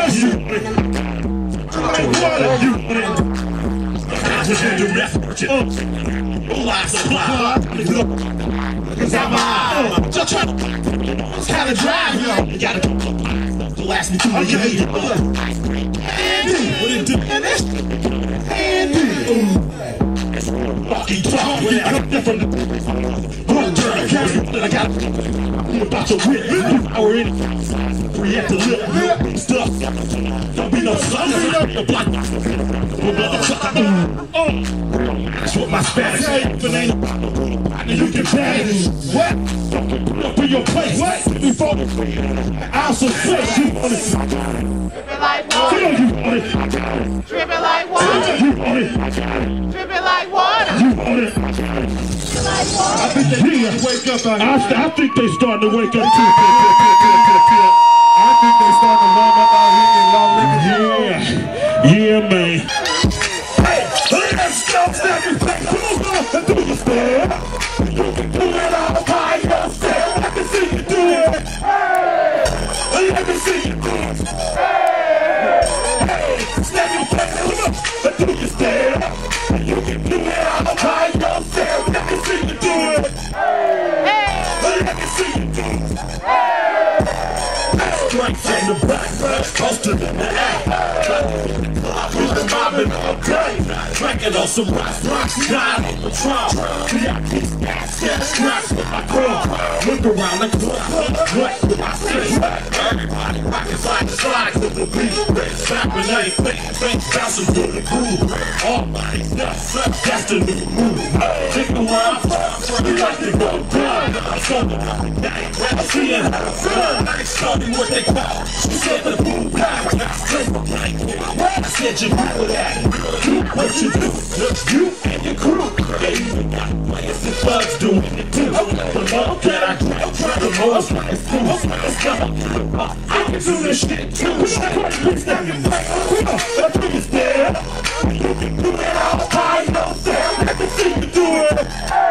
How to drive, you gotta last me 2 years. What it do? Fucking talk when I got from the I got about your whip. I were in react to lip stuff. Don't be no son of the block. That's what my Spanish ain't. You can bang. What? Up in your place. What? Before I'll suspect you on it. Trippin' like water. You want it. Trippin' like water. You want it. Trippin' like water. You want it. I think they need to wake up out here. I think they starting to wake up too. I think they starting to warm up out here in Long Liquor. Yeah, man. Hey, let's go, step back. Come on, do you stand? You can do it all by yourself. Let me see you do it. Hey, let me see you do it. Hey, step back. Come on, do you stand? You can do it all by yourself. Let me see you do it. Hey, let me see you do it. Straight from the back, posted in the act. We've been mobbing all day, drinking on some rocks, dying on the trunk. VIP's gas, scratch with my girl. Look around the club, flex with my face. Everybody rocking side to side to the beat. Snapping everything, bouncing through the groove. All my nuts, that's the new move. Think the where I'm from, we like to go down. I'm something on the game, I'm seeing how to fun. I show me what they call, she said the boom power. I said you know that, do what you do, you and your crew. They even got players and thugs doing it too. But love can I try to know us like it's cool. I can do this shit too. Bitch, now you play. Let's do this there. You can do it all by yourself. Let me see you do it.